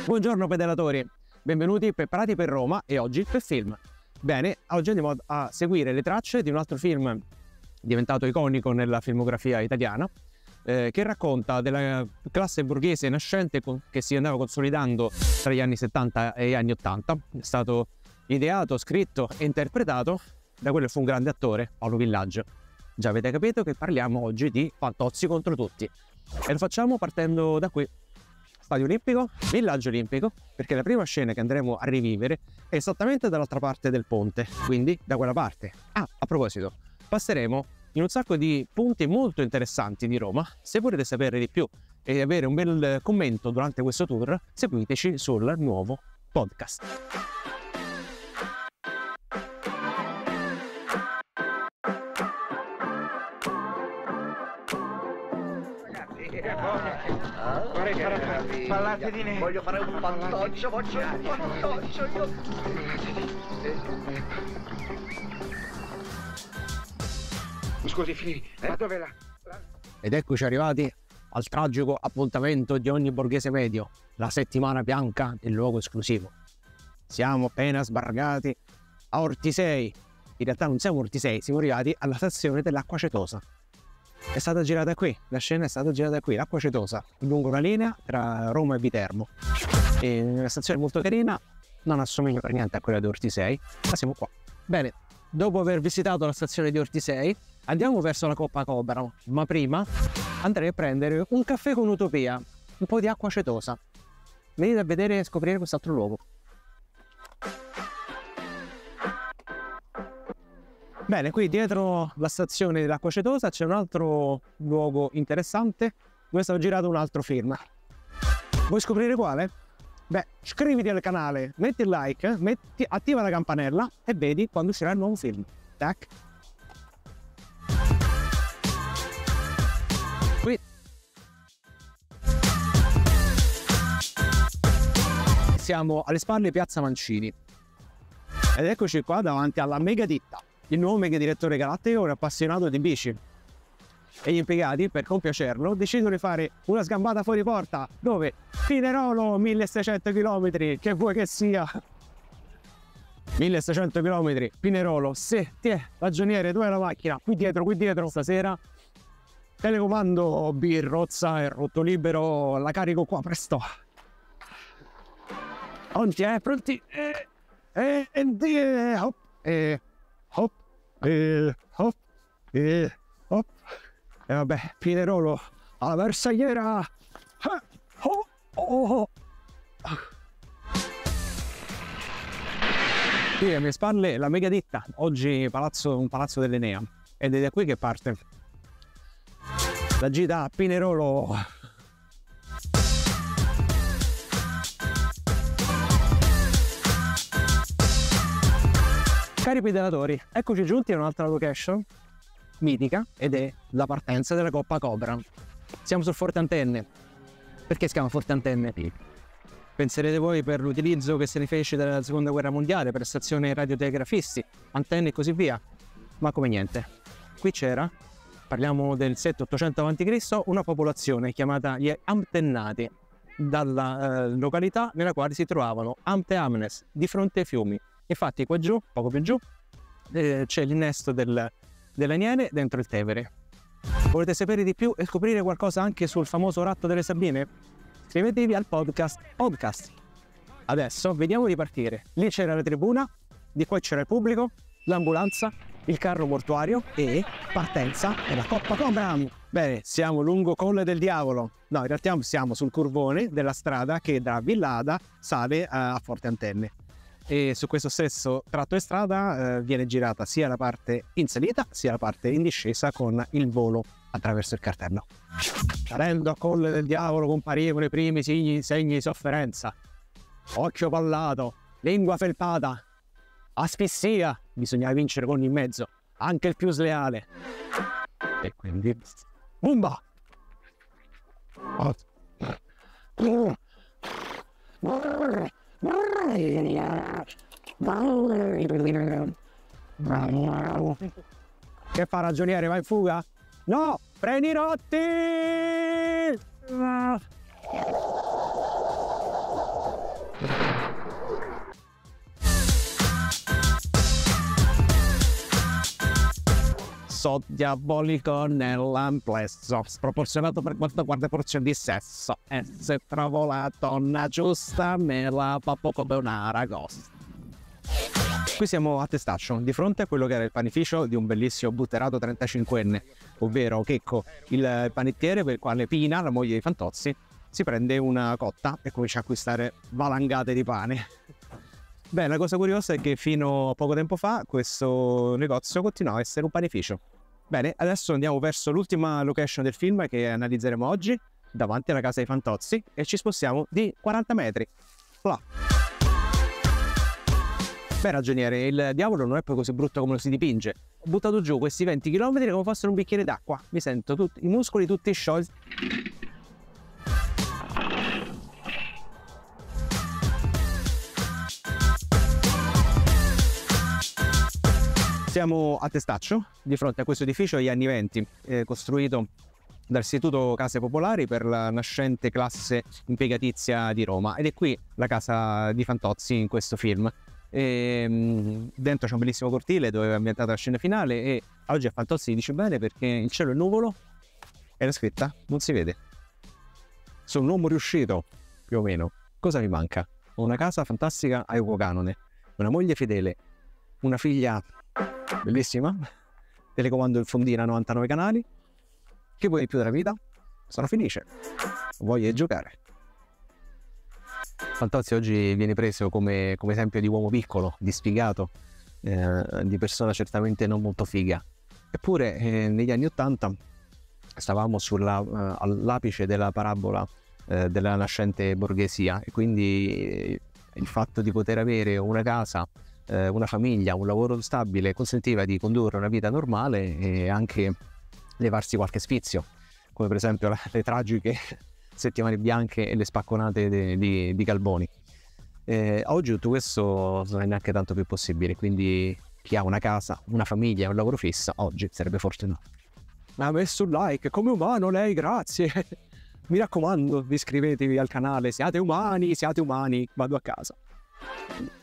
Buongiorno pedalatori, benvenuti preparati per Roma e oggi per film. Bene, oggi andiamo a seguire le tracce di un altro film diventato iconico nella filmografia italiana, che racconta della classe borghese nascente che si andava consolidando tra gli anni 70 e gli anni 80. È stato ideato, scritto e interpretato da quello che fu un grande attore, Paolo Villaggio. Già avete capito che parliamo oggi di Fantozzi contro tutti e lo facciamo partendo da qui. Stadio Olimpico, Villaggio Olimpico, perché la prima scena che andremo a rivivere è esattamente dall'altra parte del ponte, quindi da quella parte. A proposito, passeremo in un sacco di punti molto interessanti di Roma. Se volete sapere di più e avere un bel commento durante questo tour, seguiteci sul nuovo podcast. Parlate di me. Voglio fare un fantoccio, io. Scusi, Fili, ma dov'è la... Ed eccoci arrivati al tragico appuntamento di ogni borghese medio, la settimana bianca del luogo esclusivo. Siamo appena sbarcati a Ortisei. In realtà non siamo a Ortisei, siamo arrivati alla stazione dell'Acqua Cetosa. È stata girata qui, la scena è stata girata qui, l'Acqua Cetosa, lungo la linea tra Roma e Viterbo. È una stazione molto carina, non assomiglia per niente a quella di Ortisei, ma siamo qua. Bene, dopo aver visitato la stazione di Ortisei, andiamo verso la Coppa Cobra, ma prima andrei a prendere un caffè con Utopia, un po' di acqua cetosa. Venite a vedere e scoprire quest'altro luogo. Bene, qui dietro la stazione dell'Acqua Cetosa c'è un altro luogo interessante dove è stato girato un altro film. Vuoi scoprire quale? Beh, iscriviti al canale, metti il like, attiva la campanella e vedi quando uscirà il nuovo film. Tac! Qui siamo alle spalle di Piazza Mancini ed eccoci qua davanti alla Mega Ditta. Il nuovo mega direttore galattico è un appassionato di bici e gli impiegati, per compiacerlo, decidono di fare una sgambata fuori porta dove Pinerolo 1600 km, che vuoi che sia 1600 km, Pinerolo, se ti è ragioniere, dov'è la macchina? Qui dietro, stasera telecomando birrozza e rotto libero, la carico qua, presto. Pronti, pronti? Hop. Hop. E vabbè, Pinerolo alla bersagliera. Qui alle mie spalle la Mega Ditta, oggi un palazzo dell'Enea, ed è da qui che parte la gita a Pinerolo. Cari pedalatori, eccoci giunti a un'altra location mitica ed è la partenza della Coppa Cobra. Siamo sul Forte Antenne. Perché si chiama Forte Antenne? Penserete voi per l'utilizzo che se ne fece dalla seconda guerra mondiale per stazioni radiotelegrafisti, antenne e così via, ma come niente. Qui c'era, parliamo del 700-800 a.C., una popolazione chiamata gli Amtennati, dalla località nella quale si trovavano Amte Amnes, di fronte ai fiumi. Infatti qua giù, poco più giù, c'è l'innesto dell'Aniene dentro il Tevere. Volete sapere di più e scoprire qualcosa anche sul famoso ratto delle Sabine? Iscrivetevi al podcast. Adesso vediamo di partire. Lì c'era la tribuna, di qua c'era il pubblico, l'ambulanza, il carro mortuario e partenza della Coppa Cobra. Bene, siamo lungo Colle del Diavolo. No, in realtà siamo sul curvone della strada che da Villada sale a Forte Antenne. E su questo stesso tratto di strada viene girata sia la parte in salita sia la parte in discesa con il volo attraverso il cartello. Salendo a Colle del Diavolo comparivano i primi segni di sofferenza: occhio pallato, lingua felpata, asfissia, bisognava vincere con in mezzo, anche il più sleale. E quindi Bumba! Che fa, ragioniere? Va in fuga? No! Freni i rotti! so diabolico nell'amplesso, sproporzionato per quanto guarda porzioni di sesso, e se trovo la donna giusta me la pappo come una aragosta. Qui siamo a Testaccio, di fronte a quello che era il panificio di un bellissimo butterato 35enne, ovvero Checco, il panettiere per il quale Pina, la moglie di Fantozzi, si prende una cotta e comincia a acquistare valangate di pane. Beh, la cosa curiosa è che fino a poco tempo fa questo negozio continuava a essere un panificio. Bene, adesso andiamo verso l'ultima location del film che analizzeremo oggi, davanti alla casa di Fantozzi, e ci spostiamo di 40 metri. Là. Beh, ragioniere, il diavolo non è poi così brutto come lo si dipinge. Ho buttato giù questi 20 km come fossero un bicchiere d'acqua. Mi sento i muscoli tutti sciolti. Siamo a Testaccio, di fronte a questo edificio degli anni 20, costruito dall'Istituto Case Popolari per la nascente classe impiegatizia di Roma. Ed è qui la casa di Fantozzi in questo film. Dentro c'è un bellissimo cortile dove è ambientata la scena finale, e oggi a Fantozzi dice bene perché il cielo è nuvolo e la scritta non si vede. Sono un uomo riuscito, più o meno. Cosa mi manca? Ho una casa fantastica a equo canone, una moglie fedele, una figlia bellissima, telecomando in fondina 99 canali. Che vuoi di più della vita? Sono felice, voglio giocare. Fantozzi oggi viene preso come esempio di uomo piccolo, di sfigato, di persona certamente non molto figa. Eppure negli anni '80 stavamo all'apice della parabola della nascente borghesia, e quindi il fatto di poter avere una casa, una famiglia, un lavoro stabile consentiva di condurre una vita normale e anche levarsi qualche sfizio, come per esempio le tragiche settimane bianche e le spacconate di Galboni. Oggi tutto questo non è neanche tanto più possibile, quindi chi ha una casa, una famiglia e un lavoro fisso oggi sarebbe fortunato. Ma ha messo un like, come umano lei, grazie. Mi raccomando, iscrivetevi al canale, siate umani, vado a casa.